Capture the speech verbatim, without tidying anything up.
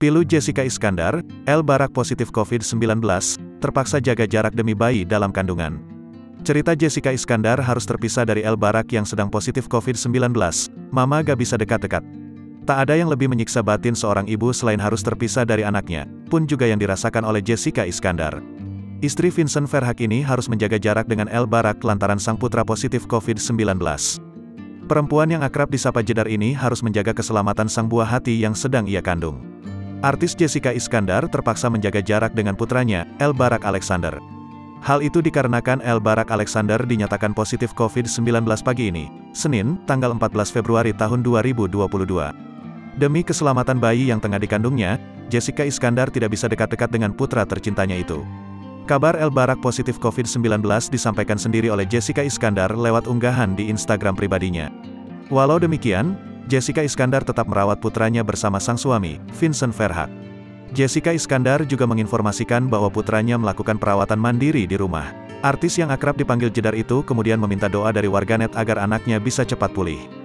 Pilu Jessica Iskandar, El Barak positif covid sembilan belas, terpaksa jaga jarak demi bayi dalam kandungan. Cerita Jessica Iskandar harus terpisah dari El Barak yang sedang positif covid sembilan belas, mama gak bisa dekat-dekat. Tak ada yang lebih menyiksa batin seorang ibu selain harus terpisah dari anaknya, pun juga yang dirasakan oleh Jessica Iskandar. Istri Vincent Verhaeghe ini harus menjaga jarak dengan El Barak lantaran sang putra positif covid sembilan belas. Perempuan yang akrab disapa Jedar ini harus menjaga keselamatan sang buah hati yang sedang ia kandung. Artis Jessica Iskandar terpaksa menjaga jarak dengan putranya, El Barak Alexander. Hal itu dikarenakan El Barak Alexander dinyatakan positif covid sembilan belas pagi ini, Senin, tanggal empat belas Februari tahun dua ribu dua puluh dua. Demi keselamatan bayi yang tengah dikandungnya, Jessica Iskandar tidak bisa dekat-dekat dengan putra tercintanya itu. Kabar El Barak positif covid sembilan belas disampaikan sendiri oleh Jessica Iskandar lewat unggahan di Instagram pribadinya. Walau demikian, Jessica Iskandar tetap merawat putranya bersama sang suami, Vincent Verhaeghe. Jessica Iskandar juga menginformasikan bahwa putranya melakukan perawatan mandiri di rumah. Artis yang akrab dipanggil Jedar itu kemudian meminta doa dari warganet agar anaknya bisa cepat pulih.